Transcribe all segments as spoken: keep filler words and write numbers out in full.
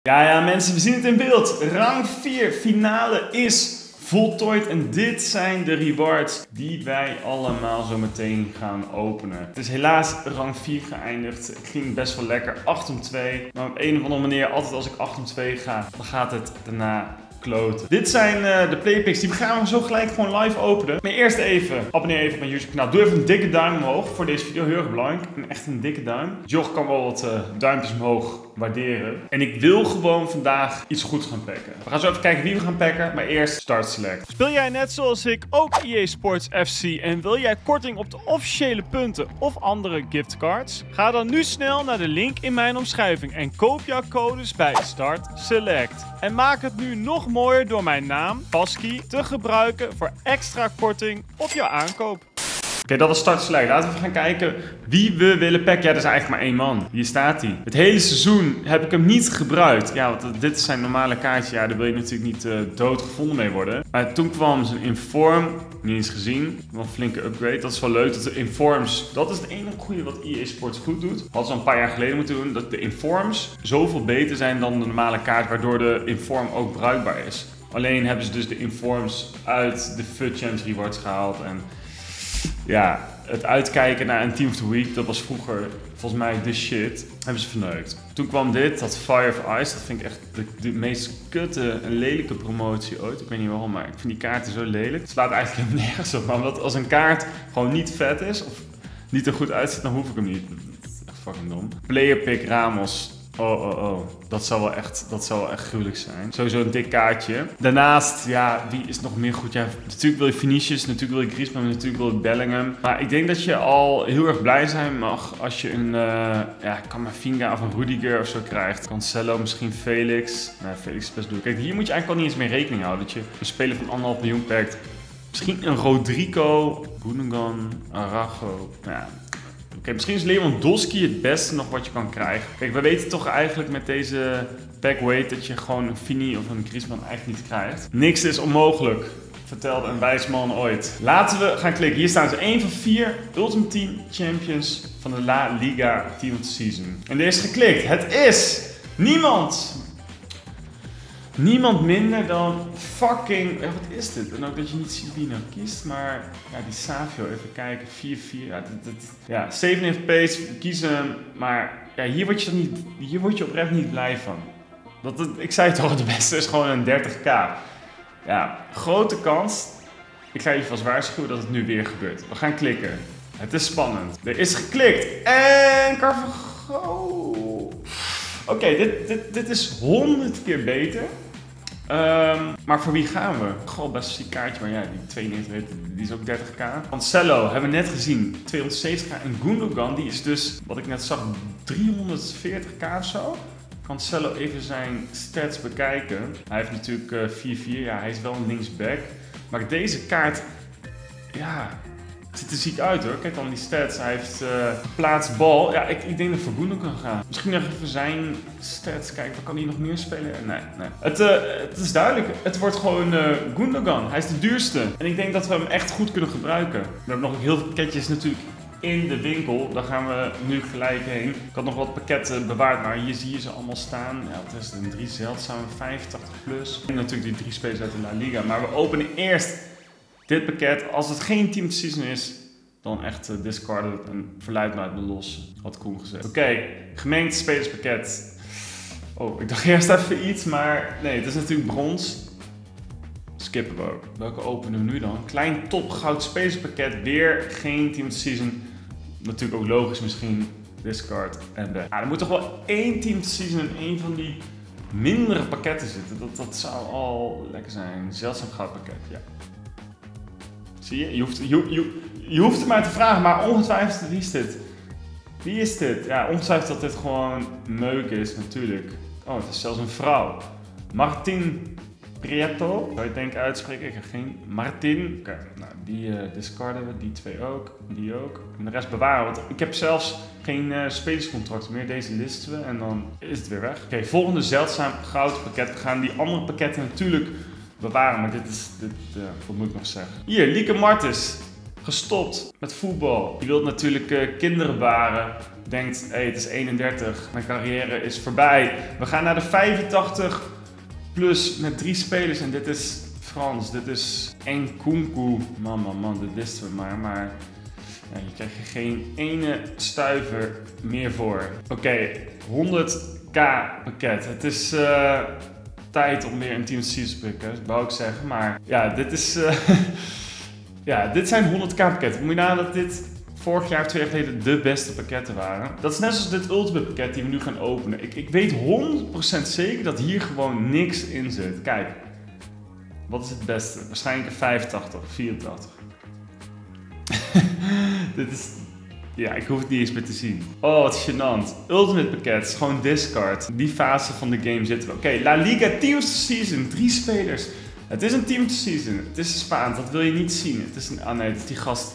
Ja, ja mensen, we zien het in beeld. Rang vier finale is voltooid en dit zijn de rewards die wij allemaal zo meteen gaan openen. Het is helaas rang vier geëindigd. Ik ging best wel lekker, acht om twee. Maar op een of andere manier, altijd als ik acht om twee ga, dan gaat het daarna kloten. Dit zijn uh, de playpicks, die gaan we zo gelijk gewoon live openen. Maar eerst even, abonneer even op mijn YouTube kanaal. Doe even een dikke duim omhoog voor deze video, heel erg belangrijk. En echt een dikke duim. Jog kan wel wat uh, duimpjes omhoog waarderen. En ik wil gewoon vandaag iets goeds gaan packen. We gaan zo even kijken wie we gaan packen, maar eerst start select. Speel jij net zoals ik ook E A Sports F C en wil jij korting op de officiële punten of andere giftcards? Ga dan nu snel naar de link in mijn omschrijving en koop jouw codes bij Start Select. En maak het nu nog mooier door mijn naam, Pasky, te gebruiken voor extra korting op jouw aankoop. Oké, okay, dat was Start Select. Laten we even gaan kijken wie we willen packen. Ja, dat is eigenlijk maar één man. Hier staat hij. Het hele seizoen heb ik hem niet gebruikt. Ja, want dit is zijn normale kaartje. Ja, daar wil je natuurlijk niet uh, doodgevonden mee worden. Maar toen kwam zijn Inform. Niet eens gezien. Wel een flinke upgrade. Dat is wel leuk. Dat de Informs, dat is het enige goede wat E A Sports goed doet. Hadden ze al een paar jaar geleden moeten doen. Dat de Informs zoveel beter zijn dan de normale kaart. Waardoor de Inform ook bruikbaar is. Alleen hebben ze dus de Informs uit de FUT Champs Rewards gehaald. En ja, het uitkijken naar een Team of the Week, dat was vroeger volgens mij de shit, hebben ze verneukt. Toen kwam dit, dat Fire of Ice, dat vind ik echt de, de meest kutte en lelijke promotie ooit. Ik weet niet waarom, maar ik vind die kaarten zo lelijk. Het slaat eigenlijk helemaal nergens op, maar omdat als een kaart gewoon niet vet is, of niet er goed uitziet, dan hoef ik hem niet. Dat is echt fucking dom. Player pick Ramos. Oh, oh, oh. Dat zou wel echt, dat zou wel echt gruwelijk zijn. Sowieso een dik kaartje. Daarnaast, ja, wie is nog meer goed? Ja, natuurlijk wil je Vinicius, natuurlijk wil je Griezmann, natuurlijk wil je Bellingham. Maar ik denk dat je al heel erg blij zijn mag als je een, uh, ja, Camavinga of een Rudiger of zo krijgt. Cancelo, misschien Felix. Nou, Felix is best doen. Kijk, hier moet je eigenlijk al niet eens mee rekening houden. Dat je een speler van anderhalf miljoen pakt. Misschien een Rodrigo, Gundogan, Arago. Ja. Oké, okay, misschien is Lewandowski het beste nog wat je kan krijgen. Kijk, we weten toch eigenlijk met deze backweight dat je gewoon een Vini of een Griezmann eigenlijk niet krijgt. Niks is onmogelijk, vertelde een wijs man ooit. Laten we gaan klikken. Hier staan ze één van vier Ultimate Team Champions van de La Liga Team of the Season. En er is geklikt. Het is niemand. Niemand minder dan fucking... Ja, wat is dit? En ook dat je niet ziet wie je nou kiest, maar... Ja, die Savio, even kijken. vier vier. Ja, dit, dit, ja zevenennegentig pace, kiezen hem. Maar ja, hier word je, niet, hier word je oprecht niet blij van. Dat het, ik zei toch, de beste is gewoon een dertig k. Ja, grote kans. Ik ga je vast waarschuwen dat het nu weer gebeurt. We gaan klikken. Het is spannend. Er is geklikt. En Carvajal... Oké, okay, dit, dit, dit is honderd keer beter. Um, maar voor wie gaan we? Goh, best een ziek kaartje, maar ja, die tweeënnegentig, die is ook dertig k. Cancelo, hebben we net gezien, tweehonderdzeventig k. En Gundogan, die is dus, wat ik net zag, driehonderdveertig k of zo. Cancelo, even zijn stats bekijken. Hij heeft natuurlijk uh, vier vier, ja, hij is wel een linksback. Maar deze kaart, ja... Het ziet er ziek uit hoor, kijk dan die stats. Hij heeft uh, geplaatst bal. Ja, ik, ik denk dat het voor Gundogan kan gaan. Misschien nog even zijn stats. Kijk, wat kan hij nog meer spelen? Nee, nee. Het, uh, het is duidelijk, het wordt gewoon uh, Gundogan. Hij is de duurste. En ik denk dat we hem echt goed kunnen gebruiken. We hebben nog heel veel pakketjes natuurlijk in de winkel. Daar gaan we nu gelijk heen. Ik had nog wat pakketten bewaard, maar hier zie je ze allemaal staan. Ja, wat is het? Een drie zeldzame, vijfentachtig plus. En natuurlijk die drie spelers uit de La Liga. Maar we openen eerst... dit pakket, als het geen Team of the Season is, dan echt uh, discarden en verluid me uit me los, had Koen gezegd. Oké, okay, gemengd spelerspakket. Oh, ik dacht eerst even iets, maar nee, het is natuurlijk brons. Skippen we ook. Welke openen we nu dan? Klein top goud spelerspakket, weer geen Team of the Season. Natuurlijk ook logisch misschien, discard en weg. Ah, er moet toch wel één Team of the Season en één van die mindere pakketten zitten. Dat, dat zou al lekker zijn. Zeldzaam goud pakket, ja. Zie je? Je hoeft, je, je, je hoeft het maar te vragen, maar ongetwijfeld wie is dit? Wie is dit? Ja, ongetwijfeld dat dit gewoon meuk is natuurlijk. Oh, het is zelfs een vrouw. Martin Prieto, zou je denk uitspreken? Ik heb geen Martin. Oké, okay, nou die uh, discarden we, die twee ook, die ook. En de rest bewaren, want ik heb zelfs geen uh, spelerscontracten meer. Deze listen we en dan is het weer weg. Oké, okay, volgende zeldzaam goud pakket. We gaan die andere pakketten natuurlijk bewaren, maar dit is, dit, uh, wat moet ik nog zeggen? Hier, Lieke Martens. gestopt met voetbal. Je wilt natuurlijk uh, kinderen baren. Denkt, hé, hey, het is eenendertig, mijn carrière is voorbij. We gaan naar de vijfentachtig plus met drie spelers en dit is Frans, dit is Nkunku. Man, man, man, dit wisten we maar, maar ja, je krijgt er geen ene stuiver meer voor. Oké, okay, honderd k pakket. Het is uh, tijd om weer een Team Season te pikken, wou ik zeggen, maar ja, dit is... Uh, ja, dit zijn honderd k pakketten. Moet je nagaan dat dit vorig jaar of twee jaar geleden de beste pakketten waren. Dat is net zoals dit Ultimate pakket die we nu gaan openen. Ik, ik weet honderd procent zeker dat hier gewoon niks in zit. Kijk, wat is het beste? Waarschijnlijk een vijfentachtig, vierentachtig. Dit is... Ja, ik hoef het niet eens meer te zien. Oh, wat gênant. Ultimate pakket is gewoon discard. Die fase van de game zitten we. Oké, okay, La Liga Team of the Season. Drie spelers. Het is een Team of the Season. Het is Spaans. Dat wil je niet zien. Het is een... Ah nee, het is die gast...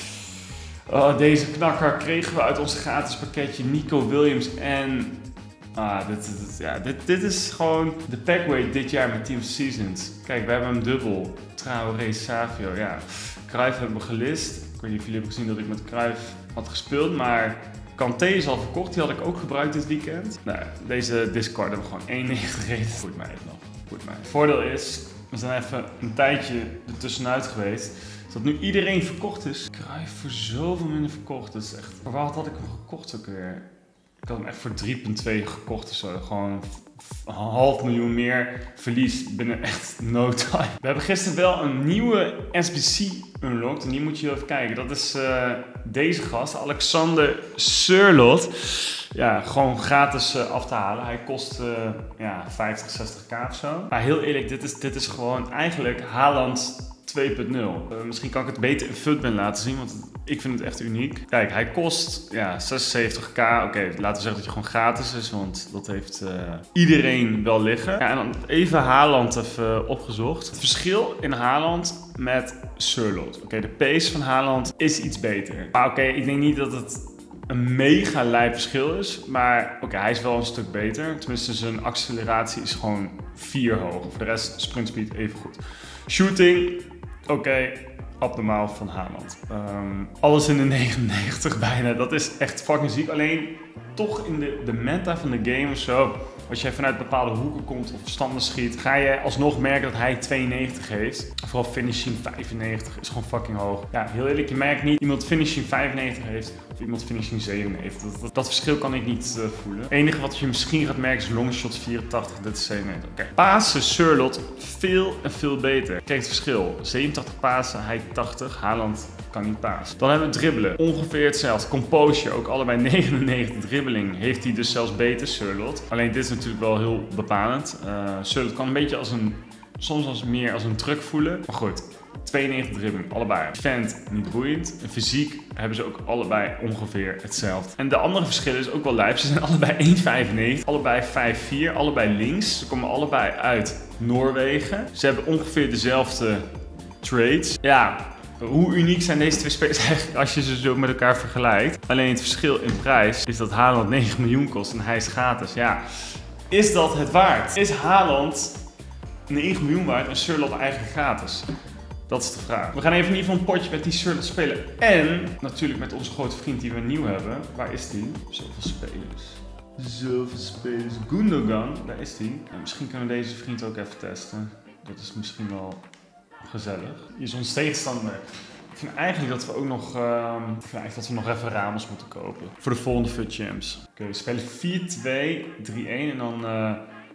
Oh, deze knakker kregen we uit ons gratis pakketje. Nico Williams en... Ah, dit, dit, ja, dit, dit is gewoon de packweight dit jaar met Team Seasons. Kijk, we hebben hem dubbel. Traoré, Savio, ja. Cruijff hebben we gelist. Ik weet niet of jullie hebben gezien dat ik met Cruijff had gespeeld, maar Kanté is al verkocht. Die had ik ook gebruikt dit weekend. Nou, deze Discord hebben we gewoon één negentig gereden. Goed mij even nog. Goed mij. Het voordeel is, we zijn even een tijdje ertussenuit geweest. Dat nu iedereen verkocht is. Cruijff voor zoveel minder verkocht. Dat is echt... Voor wat had ik hem gekocht ook weer? Ik had hem echt voor drie komma twee gekocht of zo. Gewoon een half miljoen meer verlies binnen echt no time. We hebben gisteren wel een nieuwe S B C unlocked. En die moet je even kijken. Dat is uh, deze gast, Alexander Sørloth. Ja, gewoon gratis uh, af te halen. Hij kost uh, ja, vijftig, zestig k of zo. Maar heel eerlijk, dit is, dit is gewoon eigenlijk Haaland twee punt nul. Uh, misschien kan ik het beter in Futbin laten zien, want ik vind het echt uniek. Kijk, hij kost ja, zesenzeventig k. Oké, okay, laten we zeggen dat hij gewoon gratis is, want dat heeft uh, iedereen wel liggen. Ja, en dan even Haaland even opgezocht. Het verschil in Haaland met Sørloth. Oké, okay, de pace van Haaland is iets beter. Maar oké, okay, ik denk niet dat het een mega lijp verschil is, maar oké, okay, hij is wel een stuk beter. Tenminste, zijn acceleratie is gewoon vier hoger. Voor de rest sprintspeed even goed. Shooting, oké, okay, abnormaal van Haaland. Um, alles in de negenennegentig bijna, dat is echt fucking ziek. Alleen toch in de, de meta van de game of zo, als jij vanuit bepaalde hoeken komt of standen schiet, ga je alsnog merken dat hij tweeënnegentig heeft. Vooral finishing vijfennegentig is gewoon fucking hoog. Ja, heel eerlijk, je merkt niet iemand finishing vijfennegentig heeft of iemand finishing zevenennegentig. Dat, dat, dat verschil kan ik niet uh, voelen. Het enige wat je misschien gaat merken is longshots vierentachtig, dit is zevenennegentig. Oké, okay. Pasen, Sørloth, veel en veel beter. Kijk het verschil. zevenentachtig pasen, hij tachtig. Haaland kan niet pasen. Dan hebben we dribbelen. Ongeveer hetzelfde. Composure, ook allebei negenennegentig. Dribbeling heeft hij dus zelfs beter, Sørloth. Alleen dit is natuurlijk wel heel bepalend. Uh, Sørloth kan een beetje als een, soms als meer als een truck voelen. Maar goed, tweeënnegentig dribbeling, allebei. Vent, niet boeiend. En fysiek hebben ze ook allebei ongeveer hetzelfde. En de andere verschillen is ook wel lijp. Ze zijn allebei één komma vijfennegentig, allebei vijf vier, allebei links. Ze komen allebei uit Noorwegen. Ze hebben ongeveer dezelfde trades. Ja, hoe uniek zijn deze twee spelers eigenlijk als je ze zo met elkaar vergelijkt? Alleen het verschil in prijs is dat Haaland negen miljoen kost en hij is gratis. Ja, is dat het waard? Is Haaland negen miljoen waard en Sørloth eigenlijk gratis? Dat is de vraag. We gaan even in ieder geval een potje met die Sørloth spelen. En natuurlijk met onze grote vriend die we nieuw hebben. Waar is die? Zoveel spelers. Zoveel spelers. Gundogan, daar is die. En misschien kunnen we deze vriend ook even testen. Dat is misschien wel gezellig. Hier is ons tegenstander. Ik vind eigenlijk dat we ook nog, uh, ik vind eigenlijk dat we nog even Ramos moeten kopen. Voor de volgende F U T Champs. Oké, okay, we spelen vier twee drie één en dan uh,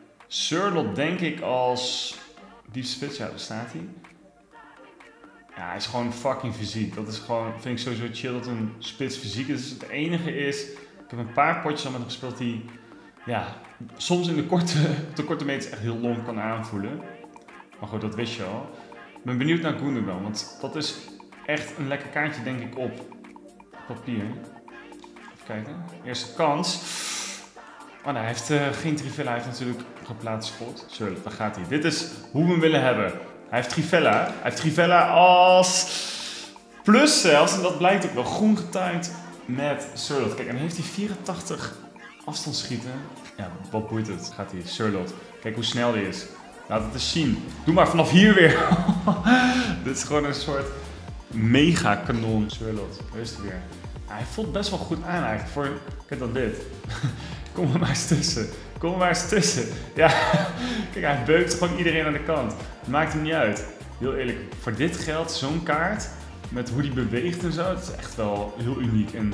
Sørloth denk ik als diep spits. Ja, daar staat hij. Ja, hij is gewoon fucking fysiek. Dat is gewoon, vind ik sowieso chill dat een spits fysiek is. Het enige is, ik heb een paar potjes al met hem gespeeld die, ja, soms in de korte, de korte meters echt heel long kan aanvoelen. Maar goed, dat wist je al. Ik ben benieuwd naar Gundogan, want dat is echt een lekker kaartje denk ik op papier. Even kijken, eerste kans. Oh nee, hij heeft uh, geen trivella, hij heeft natuurlijk geplaatst schot. Sørloth, daar gaat hij. Dit is hoe we hem willen hebben. Hij heeft trivella, hij heeft trivella als plus zelfs, en dat blijkt ook wel groen getuind met Sørloth. Kijk, en heeft hij vierentachtig afstand schieten. Ja, wat boeit het? Gaat hij, Sørloth. Kijk hoe snel hij is. Laat het eens zien. Doe maar vanaf hier weer. Dit is gewoon een soort mega kanon. Charlotte, daar is hij weer. Hij voelt best wel goed aan eigenlijk. Voor, kijk dan dit. Kom er maar eens tussen. Kom er maar eens tussen. Ja, kijk, hij beukt gewoon iedereen aan de kant. Maakt hem niet uit. Heel eerlijk, voor dit geld, zo'n kaart, met hoe die beweegt en zo, dat is echt wel heel uniek. En...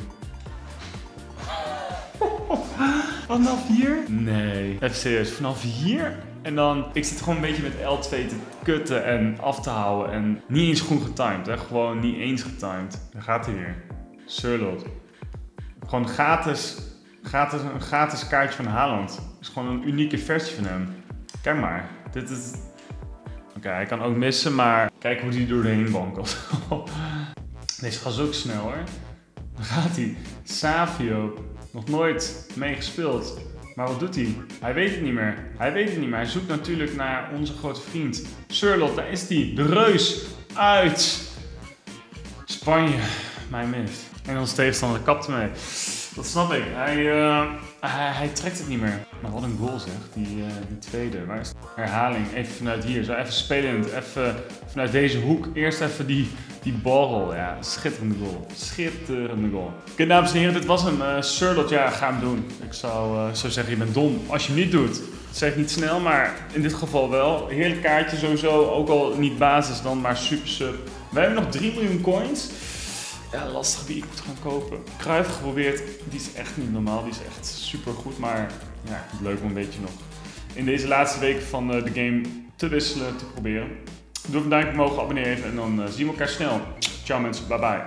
vanaf hier? Nee. Even serieus, vanaf hier? En dan, ik zit gewoon een beetje met L twee te kutten en af te houden. En niet eens goed getimed, hè? Gewoon niet eens getimed. Daar gaat hij weer. Charlotte. Gewoon gratis, gratis, een gratis kaartje van Haaland. Het is gewoon een unieke versie van hem. Kijk maar, dit is... Oké, okay, hij kan ook missen, maar kijk hoe hij doorheen wankelt. Deze gaat ook snel hoor. Dan gaat hij. Savio. Nog nooit mee gespeeld. Maar wat doet hij? Hij weet het niet meer. Hij weet het niet meer. Hij zoekt natuurlijk naar onze grote vriend. Charlotte, daar is hij. De reus uit Spanje. Mijn mist. En onze tegenstander kapt ermee. Dat snap ik. Hij, uh, hij, hij trekt het niet meer. Maar wat een goal zeg, die, uh, die tweede. Waar is het? Herhaling, even vanuit hier. Zo even spelend, even vanuit deze hoek. Eerst even die, die borrel. Ja, schitterende goal. Schitterende goal. Oké, okay, dames en heren, dit was hem. Uh, Charlotte, ja, ga hem doen. Ik zou, uh, zou zeggen, je bent dom als je hem niet doet. Dat zeg ik niet snel, maar in dit geval wel. Heerlijk kaartje sowieso. Ook al niet basis dan, maar super sub. Wij hebben nog drie miljoen coins. Ja, lastig wie ik moet gaan kopen. Cruijff geprobeerd, die is echt niet normaal, die is echt super goed, maar ja, leuk om een beetje nog in deze laatste weken van de game te wisselen, te proberen. Doe even een duimpje omhoog, abonneer even en dan zien we elkaar snel. Ciao mensen, bye bye.